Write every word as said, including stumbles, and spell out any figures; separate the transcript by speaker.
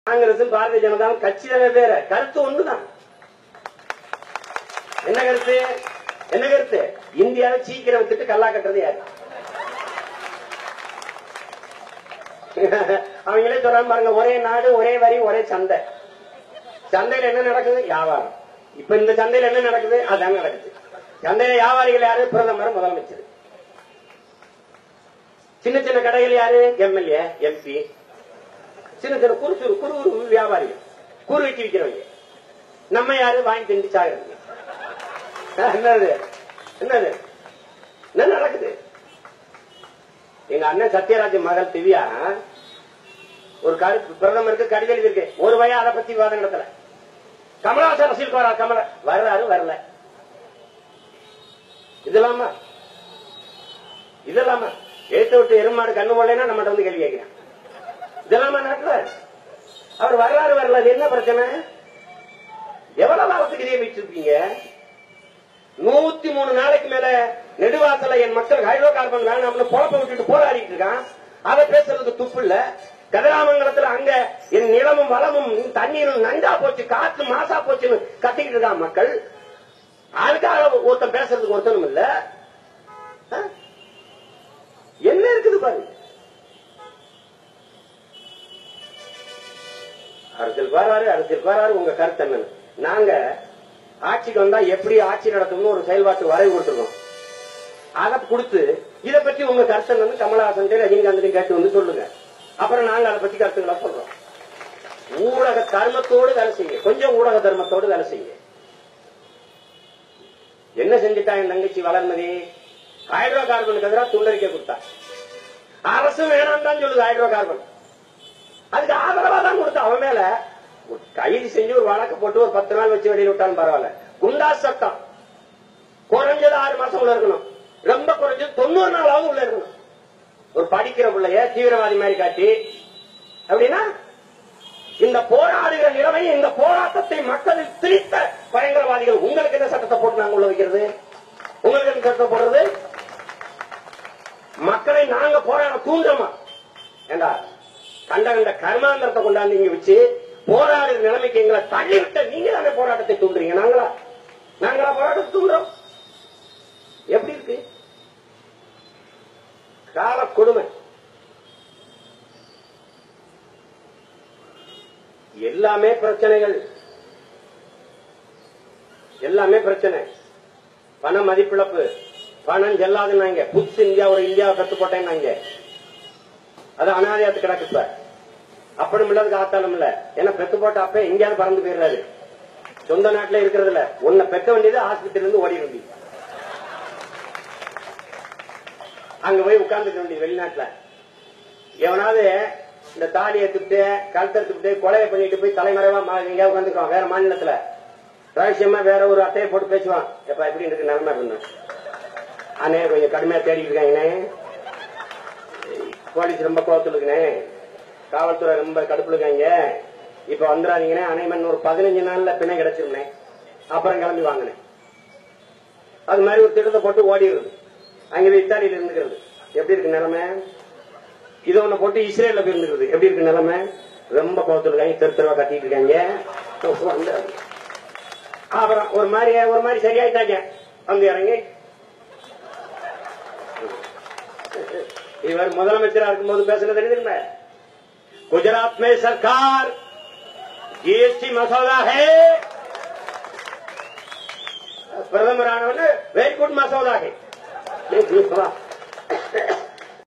Speaker 1: காங்கிரசும் பாரதிய ஜனதாவும் கட்சி தானே வேற, கருத்து ஒண்ணுதான். என்ன கருத்து? என்ன கருத்து? இந்தியாவை சீக்கிரம் வித்துட்டு கல்லா கட்டுறது யாரு? அவங்களே சொல்றாங்க பாருங்க, ஒரே நாடு ஒரே வரி ஒரே சந்தை. சந்தையில என்ன நடக்குது? வியாபாரம். இப்ப இந்த சந்தையில என்ன நடக்குது? அதான் நடக்குது. சந்தையில வியாபாரிகள் யாரு? பிரதமர், முதலமைச்சர். சின்ன சின்ன கடைகள் யாரு? MLA, MP. சின்ன சின்ன குறு குறு குறு வியாபாரிகள், கூறு வெட்டி விற்கிறவங்க. நம்ம யாரு? வாங்கி திண்டு சாகிறது. என்னது என்னது என்ன நடக்குது? எங்க அண்ணன் சத்யராஜ் மகள் திவ்யா ஒரு கருத்து பிரதமருக்கு கடிதம் எழுதியிருக்கு. ஒரு வயா அதை பத்தி விவாதம் நடத்தல. கமலஹாசன் அரசியலுக்கு வரா, கமல வர்றாரு வரல. இதெல்லாமா இதெல்லாமா எழுத்து விட்டு எருமாடு கண்ணு போடலைன்னா நம்மகிட்ட வந்து கேள்வி கேட்கிறேன். இதெல்லாமா நாட்டுல அவர் வர்றாரு வரல. என்ன பிரச்சனை? எவ்வளவு காலத்துக்கு இதே வச்சிருப்பீங்க? நூத்தி மூணு நாளைக்கு மேல நெடுவாசல என் மக்கள் ஹைட்ரோ கார்பன் வேணாம்னு பொழப்ப விட்டுட்டு போராடிட்டு இருக்கான். அதை பேசுறதுக்கு துப்பு இல்ல. கதிராமங்கலத்துல அங்க என் நிலமும் வளமும் தண்ணீரும் நஞ்சா போச்சு, காற்று மாசா போச்சுன்னு கத்திக்கிட்டு இருக்கான் மக்கள். அதுக்காக ஒருத்தன் பேசுறதுக்கு ஒருத்தனும் இல்ல. என்ன இருக்குது பாருங்க. அரசியல் வராரு அரசியல் வராரு உங்க கருத்து என்னன்னு. நாங்க ஆட்சிக்கு வந்தா எப்படி ஆட்சி நடத்தும்னு ஒரு செயல்பாட்டு வரைவு கொடுத்துருக்கோம். அதை கொடுத்து இதை பற்றி உங்க கருத்து என்னன்னு கமலஹாசன் ரஜினிகாந்த் கேட்டு வந்து சொல்லுங்க. அப்புறம் நாங்க அதை பத்தி கருத்துக்களை சொல்றோம். ஊடக தர்மத்தோடு வேலை செய்யுங்க, கொஞ்சம் ஊடக தர்மத்தோடு வேலை செய்யுங்க. என்ன செஞ்சுட்டா என் தங்கச்சி வளர்மதி? ஹைட்ரோ கார்பனுக்கு எதிராக துண்டறிக்கை கொடுத்தா. அரசு வேணாம் தான் சொல்லுது ஹைட்ரோ கார்பன். அதுக்கு ஆதரவா தான் கொடுத்தா. அவன் மேல கைது செஞ்சு ஒரு வழக்கு போட்டு ஒரு பத்து நாள் வச்சு வெளியில் விட்டாலும் பரவாயில்ல. குண்டாஸ் சட்டம் குறைஞ்சது ஆறு மாசம் உள்ள இருக்கணும், ரொம்ப குறைஞ்சது தொண்ணூறு நாளாவது உள்ள இருக்கணும். ஒரு படிக்கிற பிள்ளைய தீவிரவாதி மாதிரி காட்டி அப்படின்னா இந்த போராடுகிற நிலைமை, இந்த போராட்டத்தை மக்களில் திணித்த பயங்கரவாதிகள். உங்களுக்கு என்ன சட்டத்தை போட்டு நாங்க உள்ள வைக்கிறது? உங்களுக்கு என்ன சட்டத்தை போடுறது? மக்களை நாங்க போராட தூண்டுறோமா? ஏண்டா கண்ட கண்ட கர்மாந்திரத்தை கொண்டாந்து இங்க வச்சு போராடுற நிலைமைக்கு எங்களை தள்ளிவிட்ட நீங்க தானே போராட்டத்தை தூண்டுறீங்க. நாங்களா நாங்களா போராட்டத்தை தூண்டுறோம்? எப்படி இருக்கு கால கொடுமை? எல்லாமே பிரச்சனைகள், எல்லாமே பிரச்சனை. பண மதிப்பிழப்பு, பணம் செல்லாதுன்னாங்க. புதுசு இந்தியா ஒரு இந்தியாவை கத்து போட்டேன்னாங்க. அது அனாதையாத்து கிடக்கு. இப்ப அப்படும் இல்ல, அதுக்கு ஆத்தாலும் இல்ல. ஏன்னா பெத்து போட்ட அப்ப எங்கேயாவது பறந்து போயிடுறாரு. சொந்த நாட்டுல இருக்கிறது இல்ல. உன்னை பெக்க வேண்டியது ஆஸ்பத்திரியில இருந்து ஓடி வேண்டியது, அங்க போய் உட்கார்ந்துக்க வேண்டியது. வெளிநாட்டுல எவனாவது இந்த தாலி எடுத்துட்டு கழுத்தெடுத்துட்டு கொலையை பண்ணிட்டு போய் தலைமறைவா எங்கேயா உட்காந்துக்குவான். வேற மாநிலத்துல ரகசியமா வேற ஒரு அட்டையை போட்டு பேசுவான். எப்ப எப்படி இருக்கு நிலைமை இருந்தேன் அண்ணே, கொஞ்சம் கடுமையா தேடிட்டு இருக்காங்கண்ணே, போலீஸ் ரொம்ப கோவத்துல இருக்குண்ணே, காவல்துறை ரொம்ப கடுப்புல இருக்காங்க, இப்ப வந்துடாதீங்கண்ணே, அனைமன் ஒரு பதினஞ்சு நாள்ல பிணை கிடைச்சிருந்தேன், அப்புறம் கிளம்பி வாங்கினேன். அது மாதிரி ஒரு திட்டத்தை போட்டு ஓடிடுறது. அங்க இத்தாலியில இருந்துக்கிறது. எப்படி இருக்கு நிலைமை? இது ஒண்ணு போட்டு இஸ்ரேல்ல போய் இருந்துக்கிறது. எப்படி இருக்கு நிலைமை? ரொம்ப கோவத்துல இருக்காங்க, தெரு தெருவா கட்டிட்டு இருக்காங்க. அப்புறம் ஒரு மாதிரி ஒரு மாதிரி சரியாயிட்டாங்க. வந்து இறங்கி இவர் முதலமைச்சரா இருக்கும்போது பேசுனது தெரியுமா? குஜராத் में सरकार जीएसटी मसौदा है, பிரதமரானவன வெரி குட் மசோதா है.